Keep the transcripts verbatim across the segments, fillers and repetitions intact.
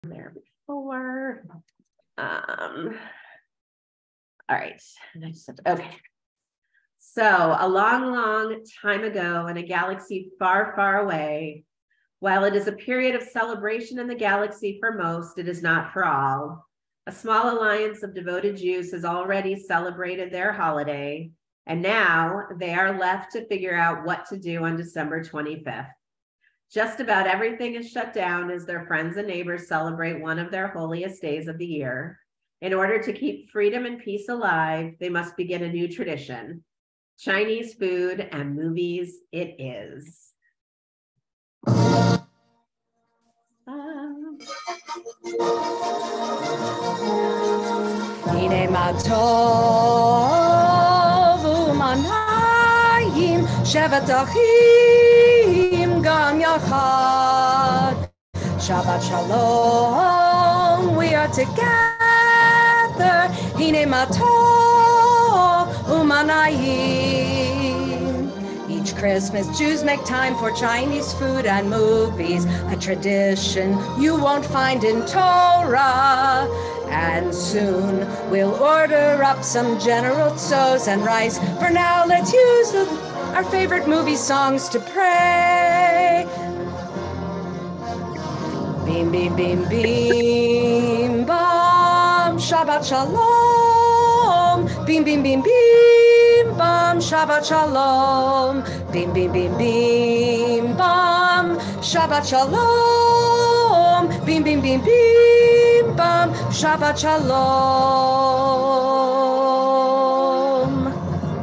there before. Um, all right. And I just have to, okay. So a long, long time ago in a galaxy far, far away, while it is a period of celebration in the galaxy for most, it is not for all. A small alliance of devoted Jews has already celebrated their holiday, and now they are left to figure out what to do on December twenty-fifth. Just about everything is shut down as their friends and neighbors celebrate one of their holiest days of the year. In order to keep freedom and peace alive, they must begin a new tradition. Chinese food and movies it is. הנה מה טוב ומנעים שבט אחים גם יחד. Shabbat shalom, we are together. הנה מה טוב ומנעים. Each Christmas, Jews make time for Chinese food and movies, a tradition you won't find in Torah. And soon we'll order up some General Tso's and rice. For now, let's use the, our favorite movie songs to pray. Beam, beam, beam, beam, bam, Shabbat shalom. Beam, beam, beam, beam, bam, Shabbat shalom. Beam, beam, beam, beam, bam, Shabbat shalom. Beam, beam, beam, beam, bam, Shabbat shalom.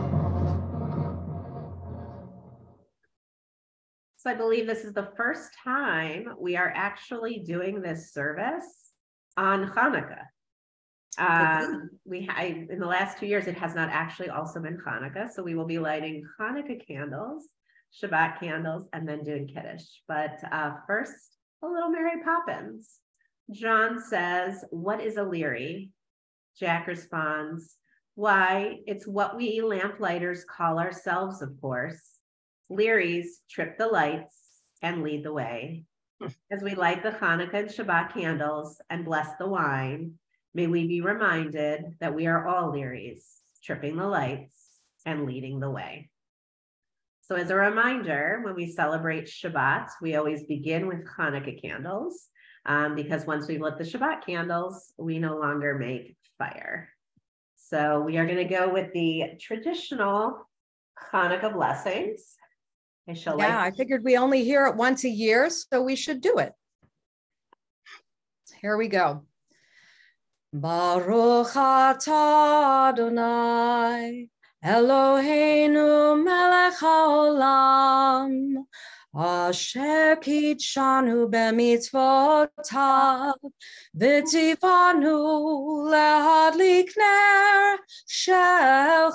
So I believe this is the first time we are actually doing this service on Hanukkah. Um, we I, in the last two years, it has not actually also been Hanukkah. So we will be lighting Hanukkah candles, Shabbat candles, and then doing Kiddush. But uh, first, a little Mary Poppins. John says, what is a leery? Jack responds, why, it's what we lamplighters call ourselves, of course. Leeries trip the lights and lead the way. As we light the Hanukkah and Shabbat candles and bless the wine, may we be reminded that we are all leeries, tripping the lights and leading the way. So as a reminder, when we celebrate Shabbat, we always begin with Hanukkah candles, um, because once we've lit the Shabbat candles, we no longer make fire. So we are going to go with the traditional Hanukkah blessings. I shall yeah, I figured we only hear it once a year, so we should do it. Here we go. Baruch atah Adonai Eloheinu melech haolam asher kitshanu b'mitzvotav v'tzivanu lehadlik ner shel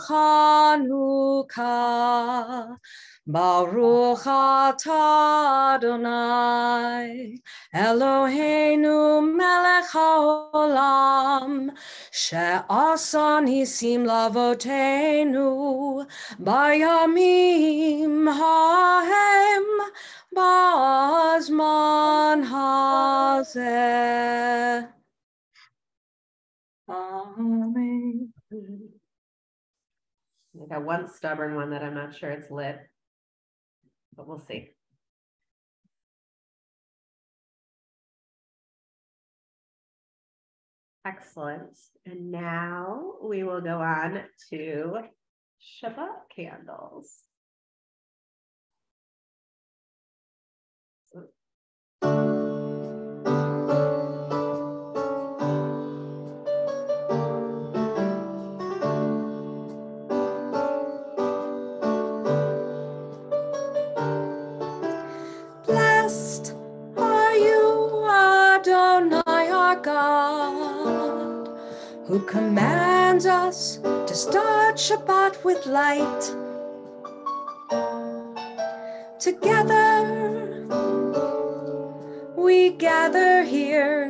Chanukah. Baruch atah Adonai Eloheinu melech haolam she'asa nisim lavoteinu bayamim hahem b'zman hazeh. Amen. I got one stubborn one that I'm not sure it's lit, but we'll see. Excellent. And now we will go on to Shabbat candles. Blessed are you, Adonai, our God, who commands us to start Shabbat with light. Together we gather here,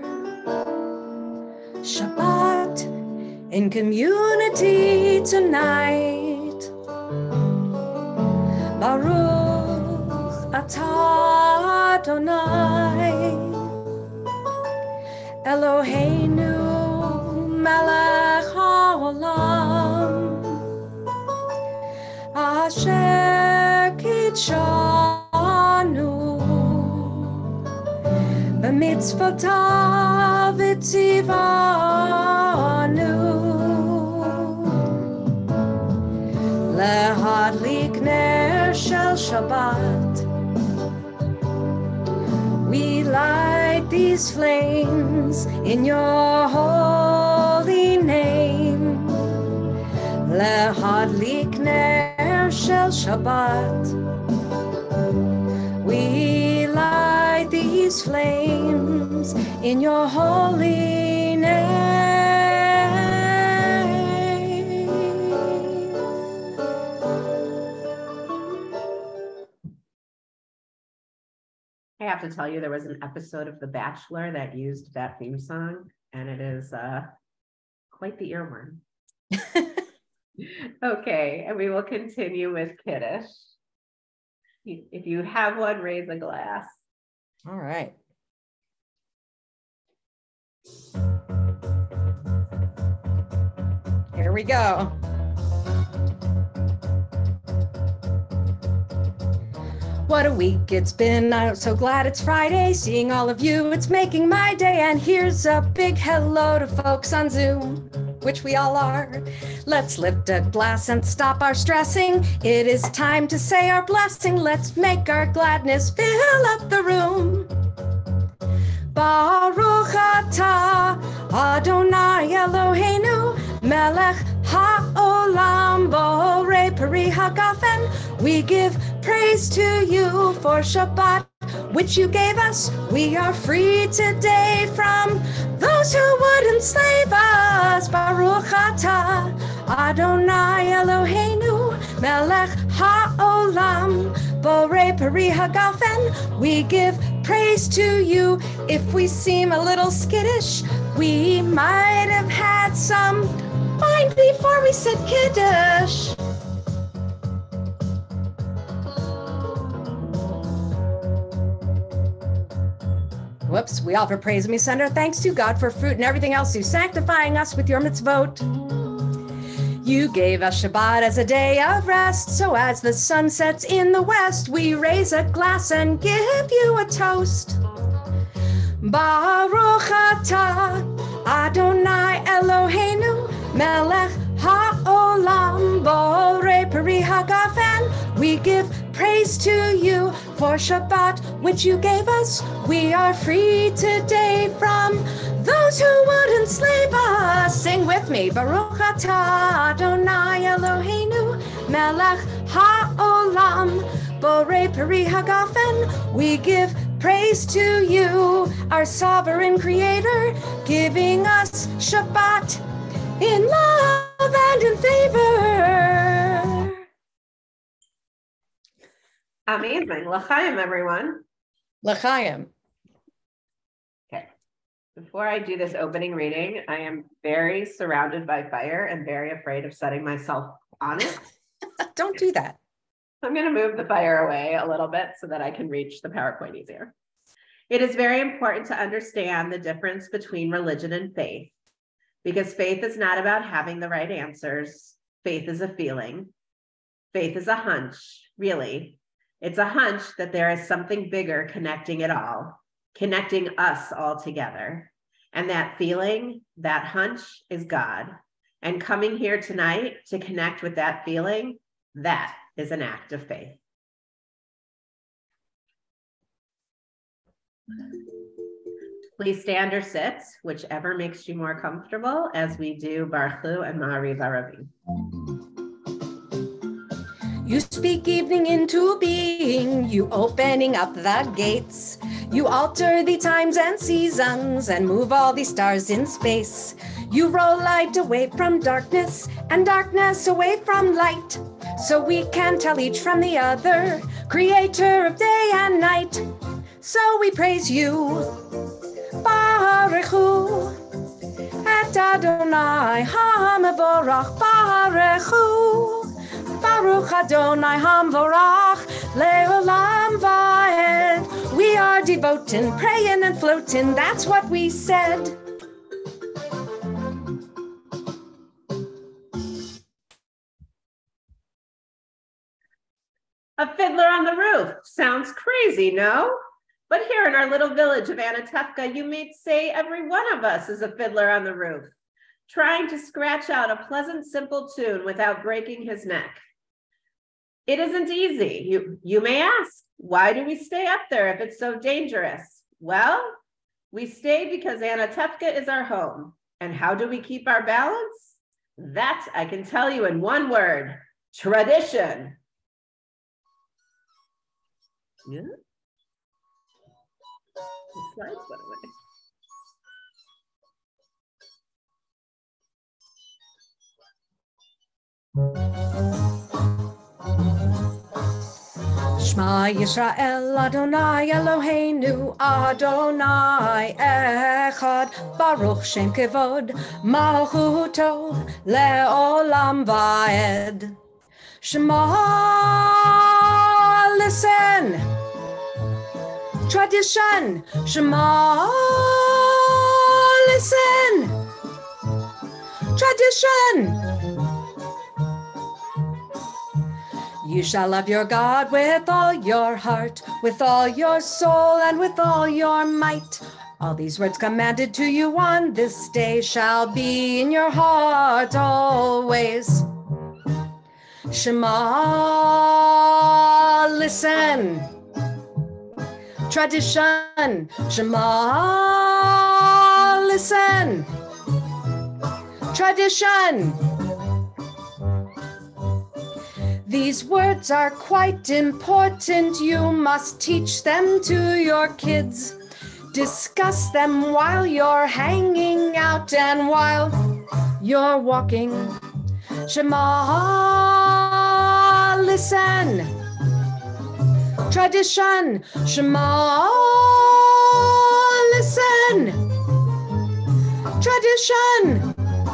Shabbat in community tonight. Baruch atah Adonai Eloheinu melech haolam asher kitshanu b'mitzvotav v'tzivanu lehadlik ner shel Shabbat. We light these flames in your holy name. Lehadlik ner shel Shabbat. We light these flames in your holy name. I have to tell you, there was an episode of The Bachelor that used that theme song, and it is uh, quite the earworm. Okay, and we will continue with Kiddush. If you have one, raise a glass. All right. Here we go. What a week it's been. I'm so glad it's Friday. Seeing all of you, it's making my day. And here's a big hello to folks on Zoom, which we all are. Let's lift a glass and stop our stressing. It is time to say our blessing. Let's make our gladness fill up the room. Baruch atah Adonai Eloheinu melech ha'olam borei peri hagafen. We give praise to you for Shabbat, which you gave us. We are free today from those who would enslave us. Baruch atah Adonai Eloheinu melech ha'olam borei peri hagafen. We give praise to you. If we seem a little skittish, we might have had some wine before we said Kiddush. Whoops, we offer praise and we send our thanks to God for fruit and everything else, you sanctifying us with your mitzvot. You gave us Shabbat as a day of rest, so as the sun sets in the west, we raise a glass and give you a toast. Baruch atah Adonai Eloheinu melech ha'olam borei peri hagafen. We give praise to you for Shabbat, which you gave us. We are free today from those who would enslave us. Sing with me. Baruch atah Adonai Eloheinu melech ha'olam borei peri hagafen. We give praise to you, our sovereign creator, giving us Shabbat in love and in favor. Amazing. L'chaim, everyone. L'chaim. Okay. Before I do this opening reading, I am very surrounded by fire and very afraid of setting myself on it. Don't do that. I'm going to move the fire away a little bit so that I can reach the PowerPoint easier. It is very important to understand the difference between religion and faith, because faith is not about having the right answers. Faith is a feeling. Faith is a hunch, really. It's a hunch that there is something bigger connecting it all, connecting us all together. And that feeling, that hunch is God. And coming here tonight to connect with that feeling, that is an act of faith. Please stand or sit, whichever makes you more comfortable, as we do Barchu and Ma'ariv Aravi. You speak evening into being, you opening up the gates. You alter the times and seasons and move all the stars in space. You roll light away from darkness and darkness away from light, so we can tell each from the other, creator of day and night. So we praise you, Baruch Hu, et Adonai HaMevorach, Baruch Hu, Baruch Adonai HaMevorach, Le'olam Va'ed. We are devotin', prayin' and floatin', that's what we said. A fiddler on the roof. Sounds crazy, no? But here in our little village of Anatevka, you may say every one of us is a fiddler on the roof, trying to scratch out a pleasant, simple tune without breaking his neck. It isn't easy. You, you may ask, why do we stay up there if it's so dangerous? Well, we stay because Anatevka is our home. And how do we keep our balance? That I can tell you in one word, tradition. Yeah. The slides went away. Shema Yisrael Adonai Eloheinu Adonai Echad Baruch Shem Kevod Malchuto Leolam Vaed. Shema, listen. Tradition. Shema, listen. Tradition. You shall love your God with all your heart, with all your soul, and with all your might. All these words commanded to you on this day shall be in your heart always. Shema, listen. Tradition. Shema, listen. Tradition. These words are quite important. You must teach them to your kids. Discuss them while you're hanging out and while you're walking. Shema, listen. Tradition. Shema, listen. Tradition.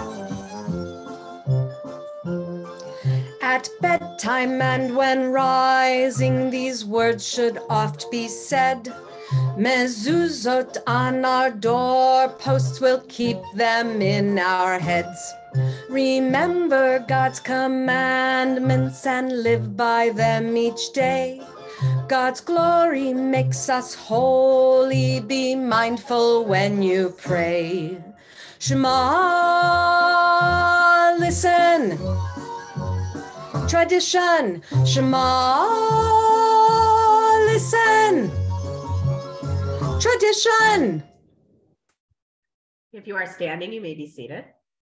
At bedtime and when rising, these words should oft be said. Mezuzot on our doorposts will keep them in our heads. Remember God's commandments and live by them each day. God's glory makes us holy. Be mindful when you pray. Shema, listen. Tradition. Shema, listen. Tradition. If you are standing, you may be seated.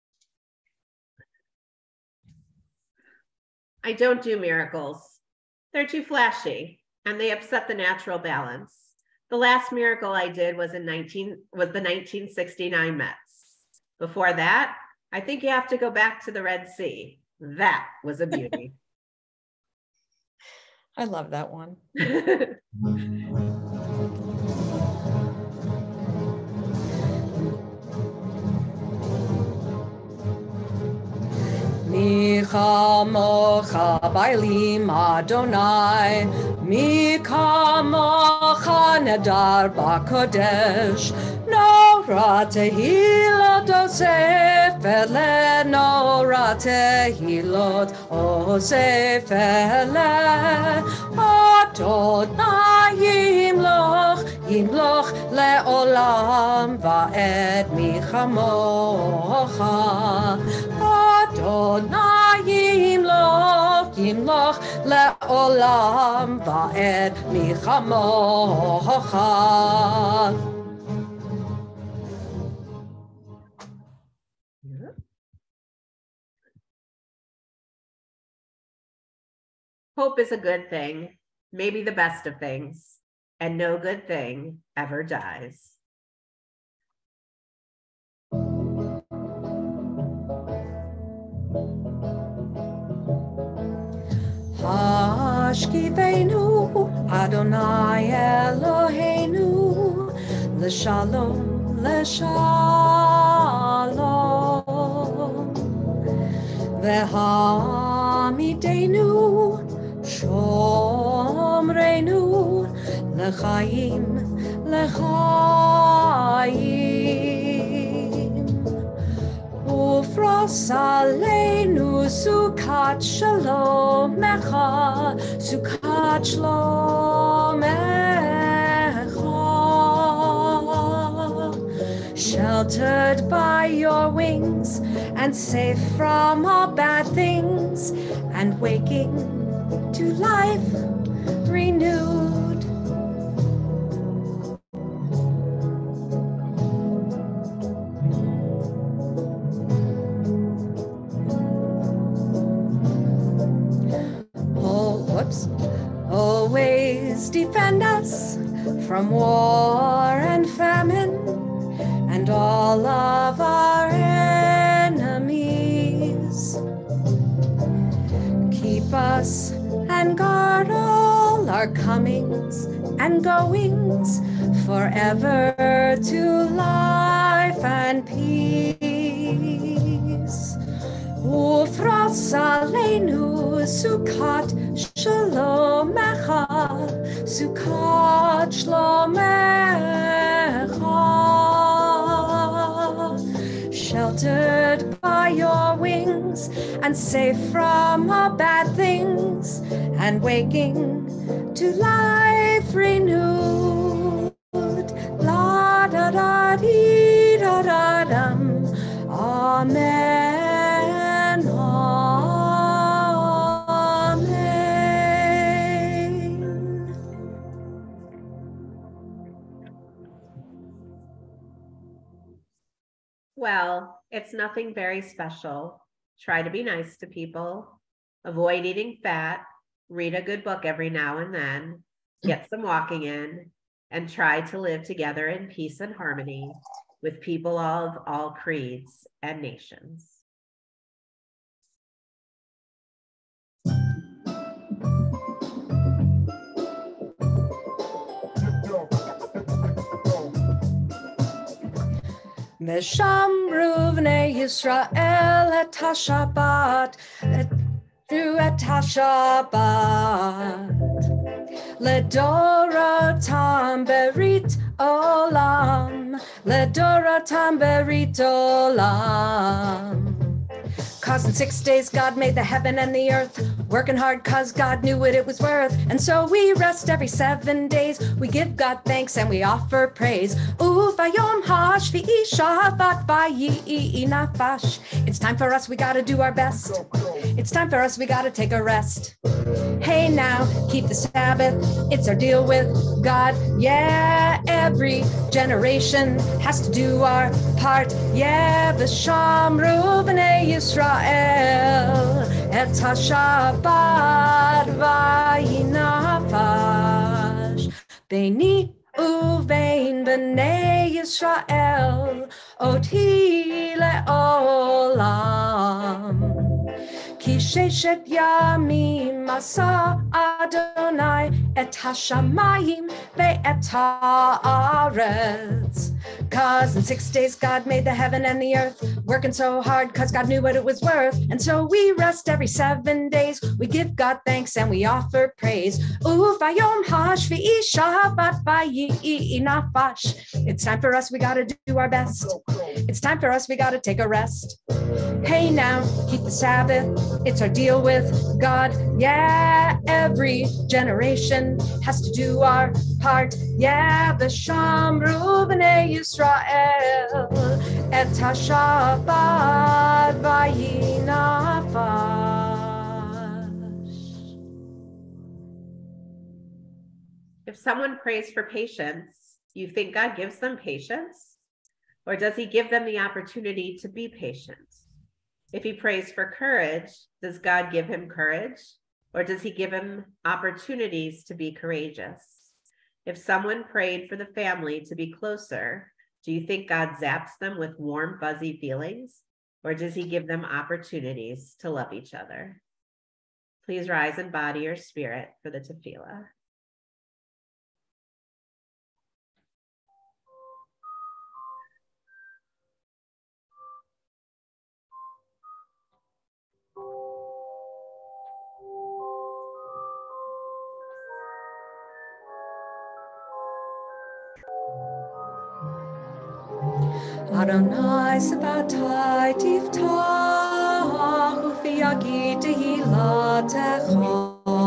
I don't do miracles. They're too flashy and they upset the natural balance. The last miracle I did was in nineteen was the nineteen sixty-nine Mets. Before that, I think you have to go back to the Red Sea. That was a beauty. I love that one. Mi chamocha bailim Adonai, mi chamocha nedar b'kodesh, nora tehilot osef ele, nora tehilot osef ele, Adonai yimloch, yimloch leolam va'ed mi chamocha. Adonai yimloch, yimloch leolam va'ed mi chamocha. Hope is a good thing, maybe the best of things, and no good thing ever dies. Hashkivenu Adonai Eloheinu L'shalom, l'shalom V'hamidenu Shomrenu L'chaim, lechaim. Ufros aleinu sukat shalomecha, sukat shalomecha. Sheltered by your wings and safe from all bad things, and waking to life renewed. Oh, whoops. Always defend us from war and famine and all of our enemies. Keep us and guard all our comings and goings forever to life and peace. Ufras aleinu sukat shalomecha, sukat shalomecha. Sheltered by your wings and safe from all bad things, and waking to life renewed. La da da dee da da dum. Amen. Amen. Well, it's nothing very special. Try to be nice to people, avoid eating fat, read a good book every now and then, get some walking in, and try to live together in peace and harmony with people of all creeds and nations. Meshamru v'nei Yisrael et ha-Shabbat, et du et ha-Shabbat. Ledorotam berit olam, ledorotam berit olam. Cause in six days God made the heaven and the earth, working hard cause God knew what it was worth. And so we rest every seven days. We give God thanks and we offer praise. Uvayom hashvi'i Shabbat vayi'i nafash. It's time for us, we gotta do our best. It's time for us, we gotta take a rest. Hey now, keep the Sabbath, it's our deal with God. Yeah, every generation has to do our part. Yeah, v'shamru b'nei Yisrael et ha-Shabbat vayinafash beini uvein b'nei Yisrael oti le'olam. Ki sheshet yamim asa Adonai et hashamayim ve'et haaretz. Cause in six days God made the heaven and the earth, working so hard cause God knew what it was worth. And so we rest every seven days. We give God thanks and we offer praise. Uvayom hashvi'i Shabbat vayi'i nafash. It's time for us, we gotta do our best. It's time for us, we gotta take a rest. Hey now, keep the Sabbath, it's our deal with God. Yeah, every generation has to do our part. Yeah, v'shamru b'nei Yisrael et ha-Shabbat vayinafash. If someone prays for patience, you think God gives them patience? Or does he give them the opportunity to be patient? If he prays for courage, does God give him courage? Or does he give him opportunities to be courageous? If someone prayed for the family to be closer, do you think God zaps them with warm, fuzzy feelings? Or does he give them opportunities to love each other? Please rise in body or spirit for the tefillah. Adonai Sabatai Tiftach Ufi Yagid Tehilatecha.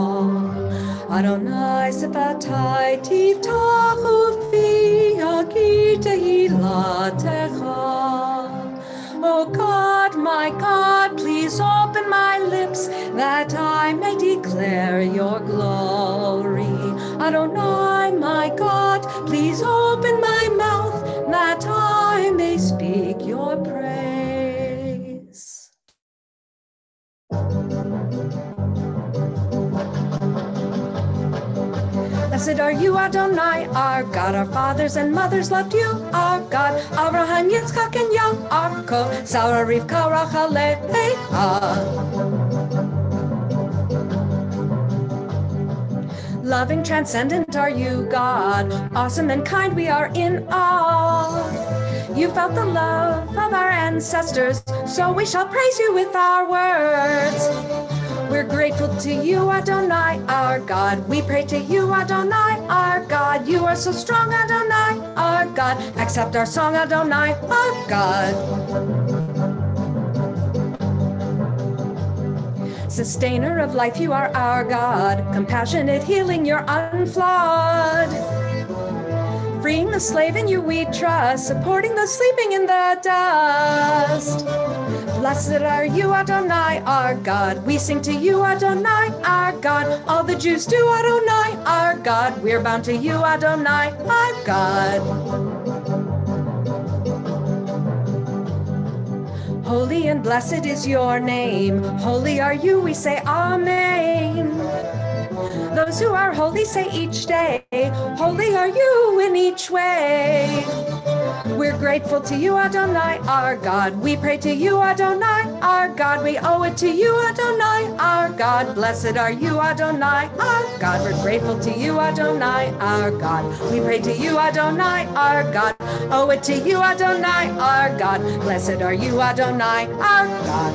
Adonai Sabatai Tiftach Ufi Yagid Tehilatecha. Oh God, my God, please open my lips that I may declare your glory. Adonai, my God, please open my mouth that I may speak your praise. Blessed are you, Adonai, our God. Our fathers and mothers loved you, our God. Abraham, Yitzchak, and Yaakov, Sarah, Rivka, Rachel, Leah. Loving, transcendent are you, God. Awesome and kind, we are in awe. You felt the love of our ancestors, so we shall praise you with our words. We're grateful to you, Adonai, our God. We pray to you, Adonai, our God. You are so strong, Adonai, our God. Accept our song, Adonai, our God. Sustainer of life, you are our God. Compassionate, healing, you're unflawed. Freeing the slave, in you we trust. Supporting the sleeping in the dust. Blessed are you, Adonai, our God. We sing to you, Adonai, our God. All the Jews do, Adonai, our God. We're bound to you, Adonai, our God. Holy and blessed is your name. Holy are you, we say amen. Those who are holy say each day, holy are you in each way. We're grateful to you, Adonai, our God. We pray to you, Adonai, our God. We owe it to you, Adonai, our God. Blessed are you, Adonai, our God. We're grateful to you, Adonai, our God. We pray to you, Adonai, our God. Owe it to you, Adonai, our God. Blessed are you, Adonai, our God.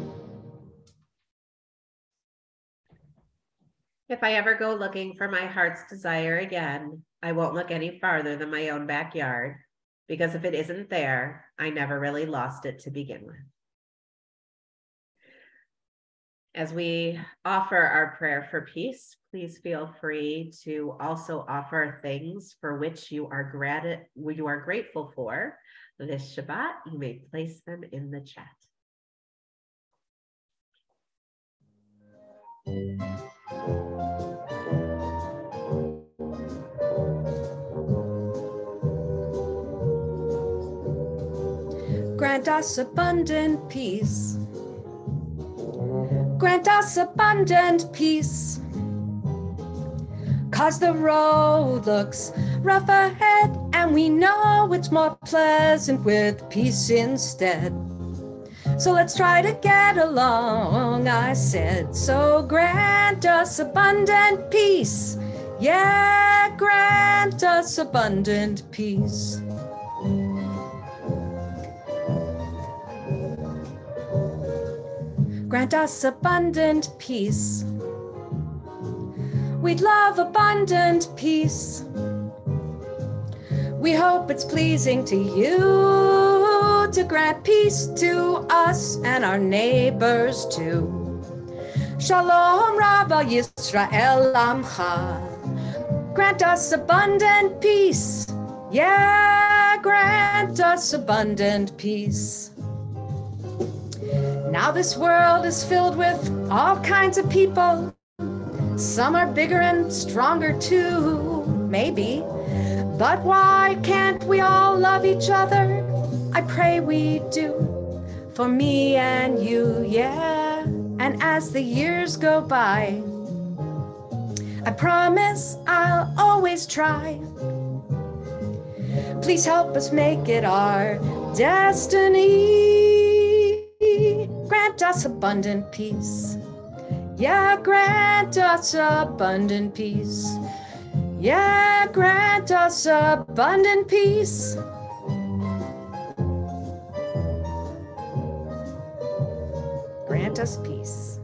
If I ever go looking for my heart's desire again, I won't look any farther than my own backyard, because if it isn't there, I never really lost it to begin with. As we offer our prayer for peace, please feel free to also offer things for which you are grat- you are grateful for this Shabbat. You may place them in the chat. Grant us abundant peace. Grant us abundant peace. 'Cause the road looks rough ahead, and we know it's more pleasant with peace instead. So let's try to get along, I said. So grant us abundant peace. Yeah, grant us abundant peace. Grant us abundant peace. We'd love abundant peace. We hope it's pleasing to you to grant peace to us and our neighbors too. Shalom Rav al Yisrael Amcha. Grant us abundant peace. Yeah, grant us abundant peace. Now this world is filled with all kinds of people. Some are bigger and stronger too, maybe. But why can't we all love each other? I pray we do. For me and you, yeah. And as the years go by, I promise I'll always try. Please help us make it our destiny. Grant us abundant peace. Yeah, grant us abundant peace. Yeah, grant us abundant peace. Grant us peace.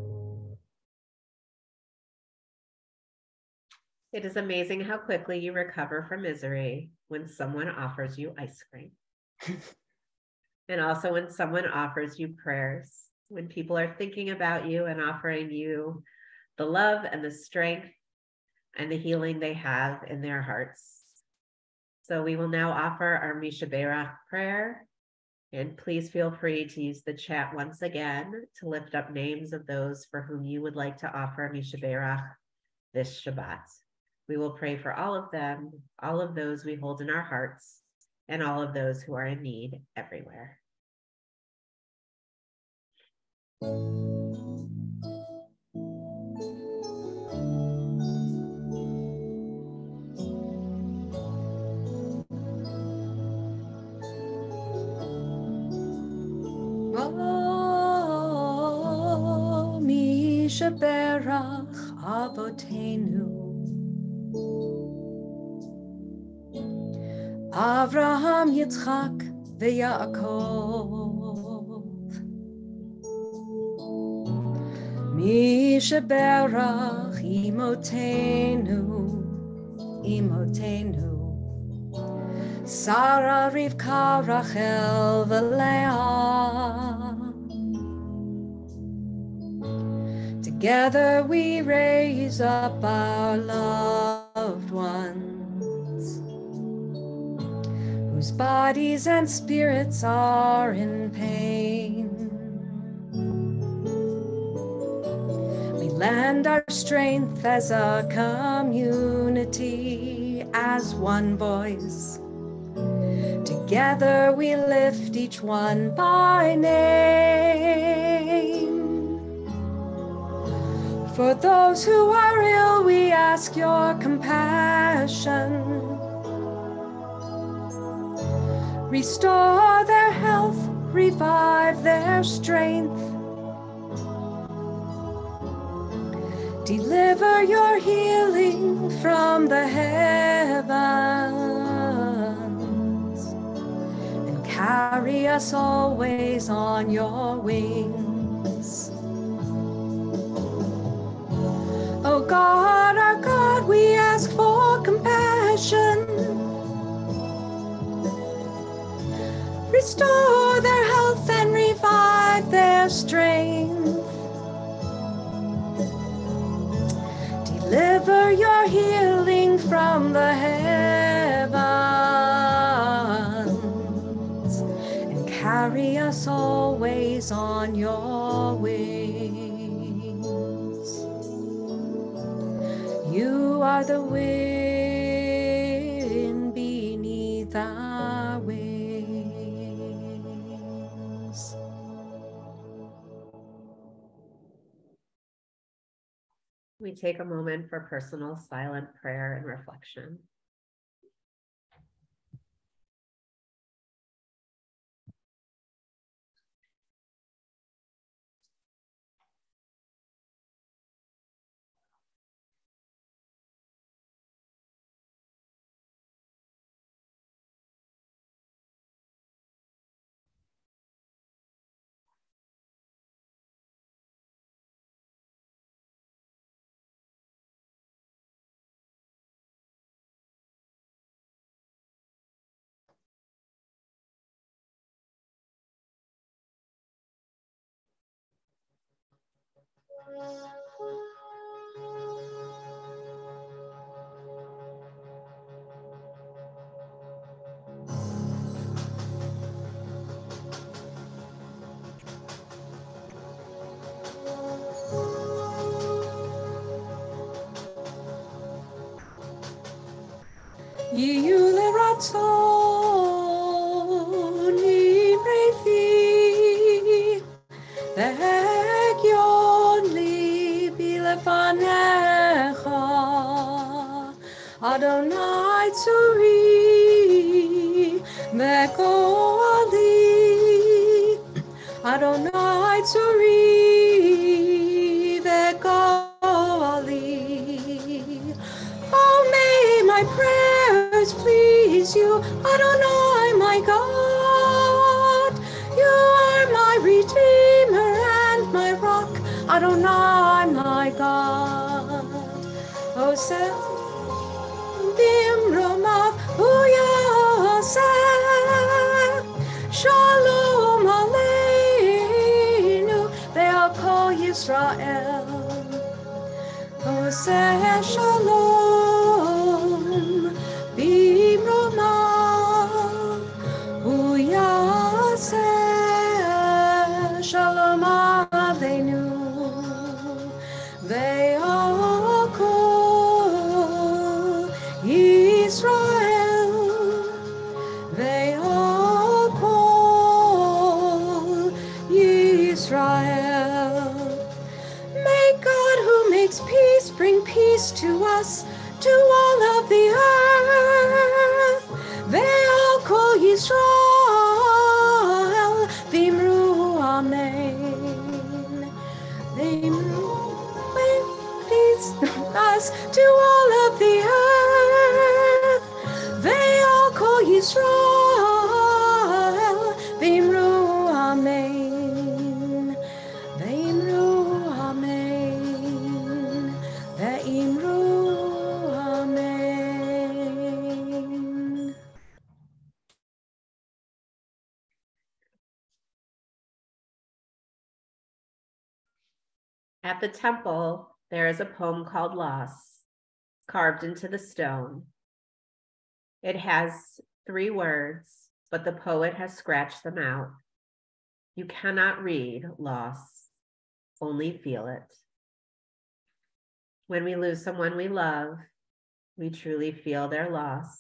It is amazing how quickly you recover from misery when someone offers you ice cream. And also when someone offers you prayers, when people are thinking about you and offering you the love and the strength and the healing they have in their hearts. So we will now offer our Misha Berach prayer. And please feel free to use the chat once again to lift up names of those for whom you would like to offer Misha Berach this Shabbat. We will pray for all of them, all of those we hold in our hearts, and all of those who are in need everywhere. Misha Berach Avotenu Avraham Yitzchak veYaakov Misha Berach Imotenu Imotenu Sarah Rivka Rachel v'Leah. Together we raise up our loved ones, whose bodies and spirits are in pain. We lend our strength as a community, as one voice. Together we lift each one by name. For those who are ill, we ask your compassion. Restore their health, revive their strength. Deliver your healing from the heavens, and carry us always on your wings. Oh God, our God, we ask for compassion. Restore their health and revive their strength. Deliver your healing from the heavens, and carry us always on your wings. You are the wind beneath our wings. We take a moment for personal silent prayer and reflection. Yiyu leratzon imrefi v'hegyon libi lefanecha Adonai tzuri v'goli Adonai tzuri v'goli. Oh, may my prayers please you, Adonai, my God. You are my Redeemer and my rock, Adonai, my God. Oh, say, Bimromav, Uyaseh, Yisrael. Oseh Shalom b'imromav, Hu Yaseh Shalom Aleinu, Ve'al kol Yisrael, Ve'al kol Yisrael. May God who makes peace bring peace to us, to all of the earth. Ve'al kol Yisrael, v'imru amen. V'imru, may peace us to all of the earth. Ve'al kol Yisrael, v'imru amen. Ve'imru amen. Ve'imru amen. At the temple, there is a poem called Loss, carved into the stone. It has three words, but the poet has scratched them out. You cannot read loss, only feel it. When we lose someone we love, we truly feel their loss.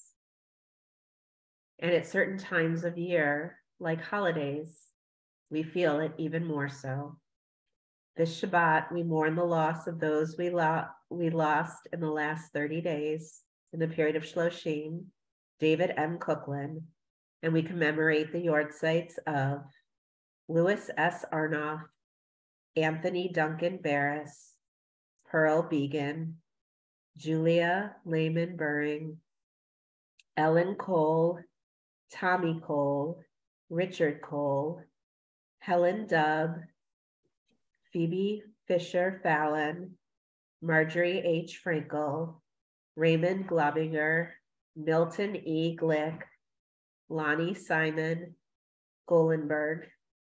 And at certain times of year, like holidays, we feel it even more so. This Shabbat, we mourn the loss of those we, lo- we lost in the last thirty days in the period of Shloshim, David M. Cookland, and we commemorate the yortzites of Louis S. Arnoff, Anthony Duncan Barris, Pearl Began, Julia Lehman Buring, Ellen Cole, Tommy Cole, Richard Cole, Helen Dubb, Phoebe Fisher Fallon, Marjorie H. Frankel, Raymond Globinger, Milton E. Glick, Lonnie Simon, Golenberg,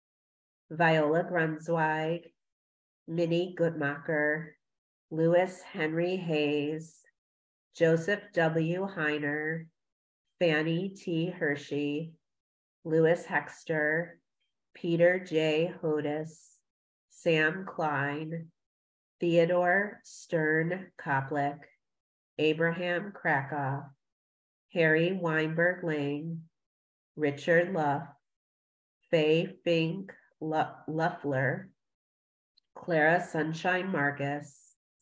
Viola Grunzweig, Minnie Guttmacher, Louis Henry Hayes, Joseph W. Heiner, Fanny T. Hershey, Louis Hexter, Peter J. Hodis, Sam Klein, Theodore Stern Koplik, Abraham Krakow, Harry Weinberg Lang, Richard Luff, Faye Fink Luffler, Clara Sunshine Marcus,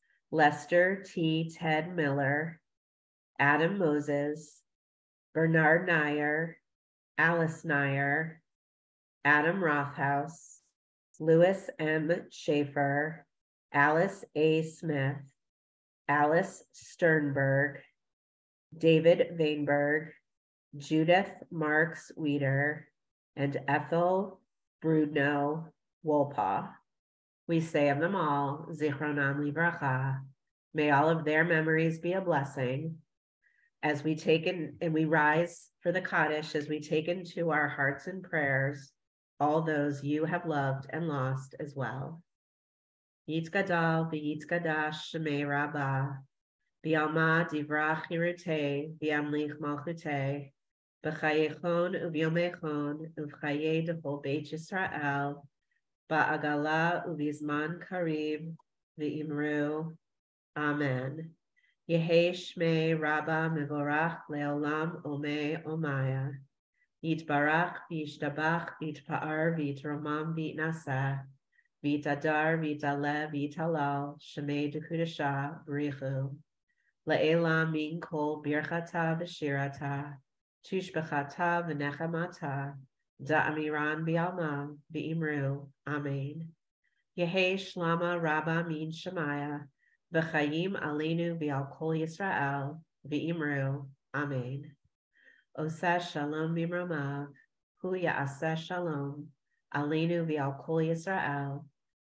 Lester T. Ted Miller, Adam Moses, Bernard Nyer, Alice Nyer, Adam Rothhaus, Louis M. Schaefer, Alice A. Smith, Alice Sternberg, David Vainberg, Judith Marks Weeder, and Ethel Brudno Wolpaw. We say of them all, Zichronam Livracha. May all of their memories be a blessing. As we take in and we rise for the Kaddish, as we take into our hearts and prayers all those you have loved and lost as well. Yitzgadal v'yitzgadash shemei Rabbah, b'yalma divrach hirutei, b'yamlich malchutei, b'chayechon u'b'yomechon, u'v'chayei d'chol Beit Yisrael, ba'agala u'v'zman karib, v'imru. Amen. Yehei shmei Rabbah mevorach le'olam omei omaya. Yitbarach v'yishtabach v'yitpa'ar v'yitromam v'yitnaseh. V'yitadar v'yitaleh v'yitalal shemei d'kudashah b'richu. Le'elam min kol birchata v'shirata. Tushbechata v'nechamata. Da'amiran b'yalma b'imru. Amen. Yehei shlama Rabbah min shemaya. V'chayim aleinu v'al kol Yisrael v'imru. Amen. Oseh shalom b'imromav, hu ya'aseh shalom, aleinu v'al kol Yisrael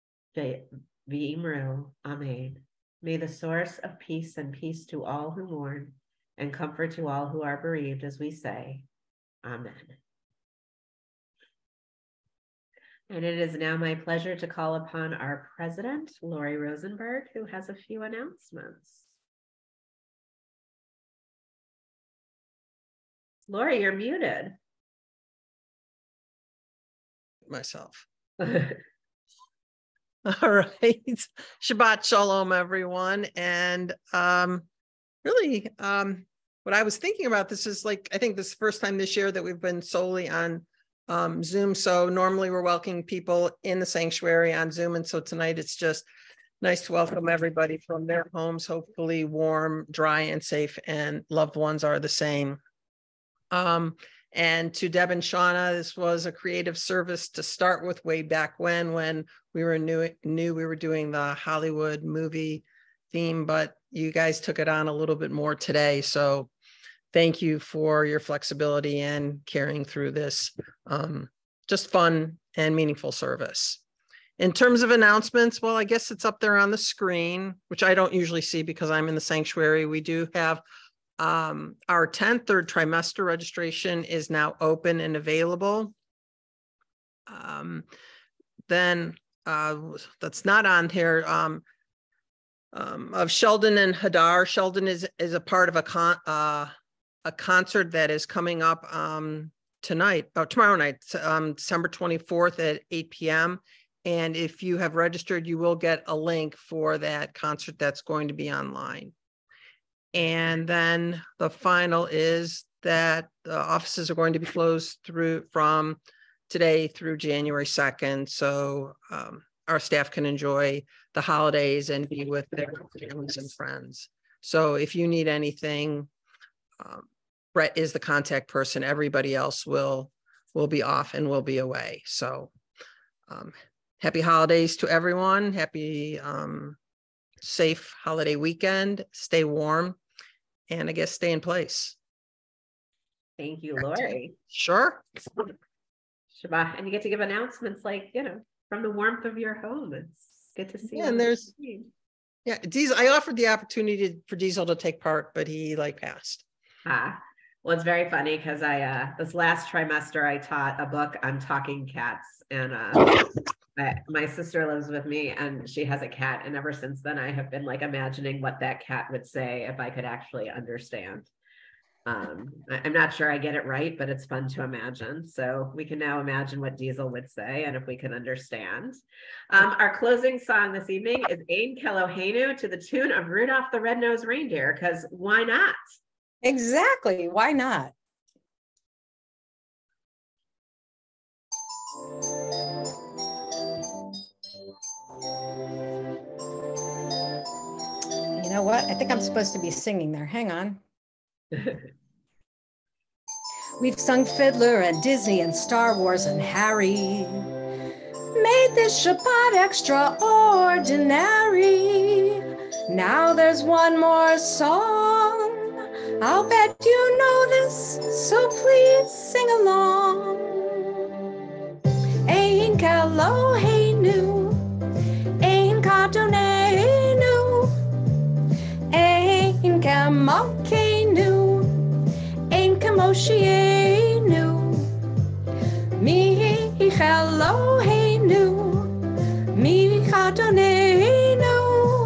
v'imru. Amen. May the source of peace send peace to all who mourn and comfort to all who are bereaved, as we say, Amen. And it is now my pleasure to call upon our president, Lori Rosenberg, who has a few announcements. Lori, you're muted. Myself. All right. Shabbat Shalom, everyone. And um, really, um, what I was thinking about, this is like, I think this is the first time this year that we've been solely on um, Zoom. So normally we're welcoming people in the sanctuary on Zoom. And so tonight it's just nice to welcome everybody from their homes, hopefully warm, dry, and safe, and loved ones are the same. Um, and to Deb and Shauna, this was a creative service to start with way back when, when we were new, knew we were doing the Hollywood movie theme, but you guys took it on a little bit more today. So thank you for your flexibility and carrying through this um, just fun and meaningful service. In terms of announcements, well, I guess it's up there on the screen, which I don't usually see because I'm in the sanctuary. We do have um, our tenth third trimester registration is now open and available. Um, then uh, that's not on here. Um, um, of Sheldon and Hadar. Sheldon is is a part of a con uh, a concert that is coming up um, tonight, oh, tomorrow night, um, December twenty-fourth at eight p m And if you have registered, you will get a link for that concert that's going to be online. And then the final is that the offices are going to be closed through from today through January second. So um, our staff can enjoy the holidays and be with their families and friends. So if you need anything, um, Brett is the contact person. Everybody else will, will be off and will be away. So um, happy holidays to everyone. Happy, um, safe holiday weekend. Stay warm. And I guess stay in place. Thank you, Lori. Sure. Shabbat. And you get to give announcements like, you know, from the warmth of your home. It's good to see. Yeah, and there's, yeah, Diesel, I offered the opportunity for Diesel to take part, but he like passed. Ah, well, it's very funny because I, uh, this last trimester, I taught a book on talking cats, and uh, my, my sister lives with me and she has a cat. And ever since then, I have been like imagining what that cat would say if I could actually understand. Um, I, I'm not sure I get it right, but it's fun to imagine. So we can now imagine what Diesel would say and if we can understand. Um, our closing song this evening is Ein Keloheinu to the tune of Rudolph the Red-Nosed Reindeer, because why not? Exactly. Why not? You know what? I think I'm supposed to be singing there. Hang on. We've sung Fiddler and Disney and Star Wars and Harry. Made this Shabbat extraordinary. Now there's one more song. I'll bet you know this, so please sing along. Ein Keloheinu, Ein Kadonenu, Ein Kemalkeinu, Ein Kemoshienu, Mi Eloheinu, Mi Kadonenu,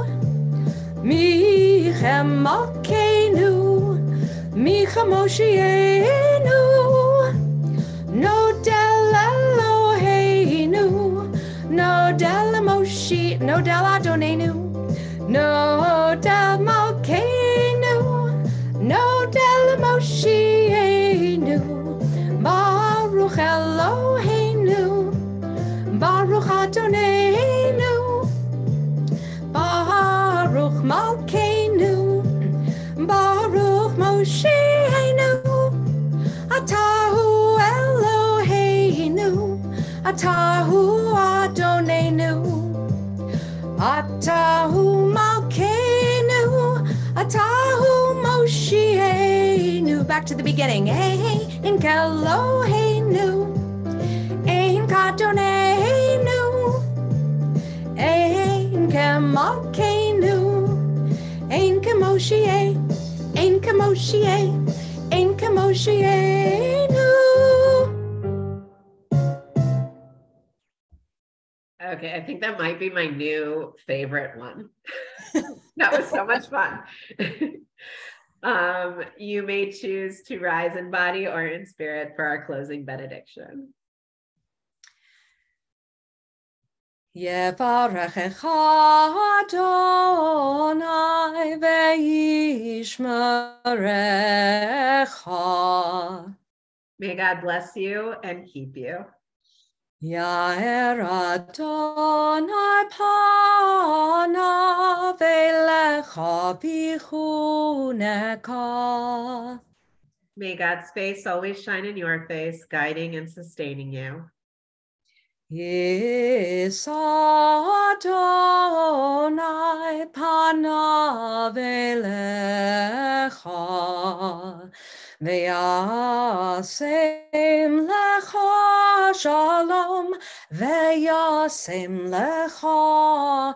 Mi Kemalkeinu, Mi Kemoshienu, No Del Eloheinu, No Del Moshi, No Del Adonenu, No Del Malkeinu, No Del Moshienu, Baruch Eloheinu, Baruch Adonenu, Baruch Malkeinu, Baruch Moshienu, Atahu Eloheinu, Atahu Adonenu, Atahu Malkeinu, Atahu Moshienu. Back to the beginning. Ein Keloheinu, Ein Kadonenu, Ein Kemalkeinu, Ein Kemoshie, Ein Kemoshie, Ein Kemoshienu. Okay, I think that might be my new favorite one. That was so much fun. um, you may choose to rise in body or in spirit for our closing benediction. Yevarechecha Adonai ve'yishmerecha. May God bless you and keep you. Yair Adonai panav elecha v'chuneka. May God's face always shine in your face, guiding and sustaining you. Yisa Adonai panav elecha ve'yasem lecha shalom ve'yasem lecha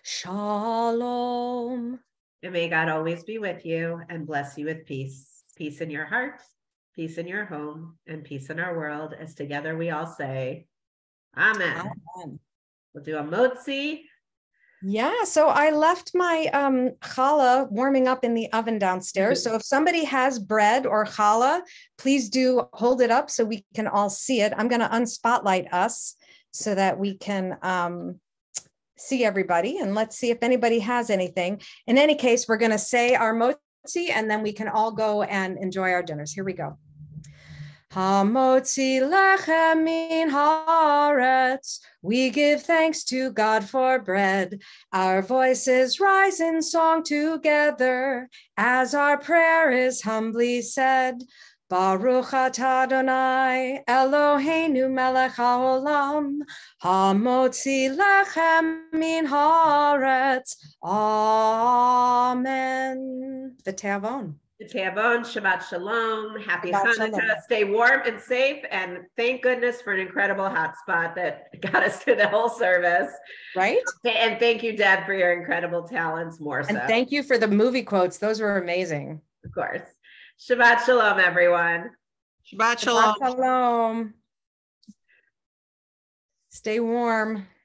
shalom. And may God always be with you and bless you with peace. Peace in your heart, peace in your home, and peace in our world, as together we all say, Amen. Amen. We'll do a motzi. Yeah, so I left my um, challah warming up in the oven downstairs. So if somebody has bread or challah, please do hold it up so we can all see it. I'm going to unspotlight us so that we can um, see everybody. And let's see if anybody has anything. In any case, we're going to say our motzi and then we can all go and enjoy our dinners. Here we go. Hamotzi lechem min haaretz. We give thanks to God for bread. Our voices rise in song together as our prayer is humbly said. Baruch atah Adonai Eloheinu melech haolam, hamotzi lechem min haaretz. Amen. The Teavon. The Teavon, Shabbat Shalom, Happy Shabbat Hanukkah, Shalom. Stay warm and safe, and thank goodness for an incredible hotspot that got us through the whole service. Right? And thank you, Deb, for your incredible talents, more so. And thank you for the movie quotes. Those were amazing. Of course. Shabbat Shalom, everyone. Shabbat Shalom. Shabbat Shalom. Stay warm.